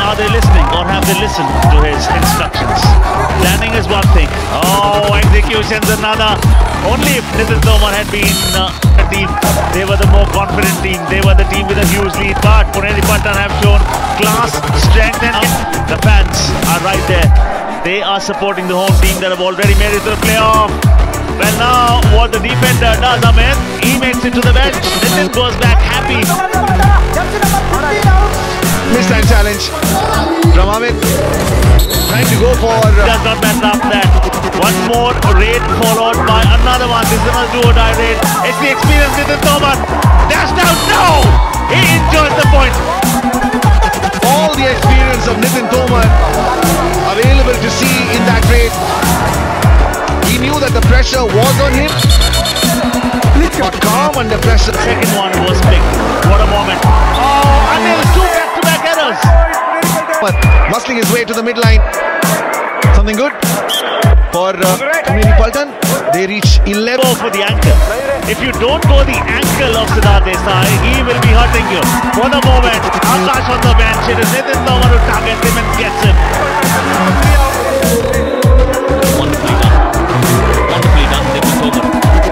are they listening or have they listened to his instructions? Planning is one thing. Oh, execution's another. Only if Nitin Tomar had been a team, they were the more confident team. They were the team with a huge lead. But Puneri Paltan have shown class, strength, and the fans are right there. They are supporting the home team that have already made it to the playoff. Well, now what the defender does, Amit, he makes it to the bench. Nitin goes back happy. Mid-time challenge from Amit. Trying to go for... Does not mess up that. One more raid followed by another one. This is another do-or-die raid. It's the experience Nitin Tomar. Dashed out. No! He enjoys the point. All the experience of Nitin Tomar available to see in that raid. He knew that the pressure was on him. Got calm under pressure. The second one was big. What a moment. Oh, and there was two back-to-back errors. But muscling his way to the midline. Something good for Puneri Paltan. They reach 11. Go for the ankle. If you don't go the ankle of Siddharth Desai, he will be hurting you. For the moment, Akash on the bench. It is Nitin Tomar who targets him and gets him. Wonderfully done. Wonderfully done, Nitin Tomar.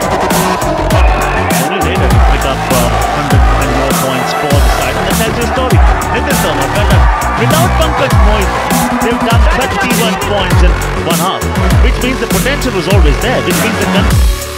Only later to pick up 100 and more points for the side. And that tells you a story. Nitin Tomar, without Pankaj Mohit, they've done 31 points in one half, which means the potential was always there, which means the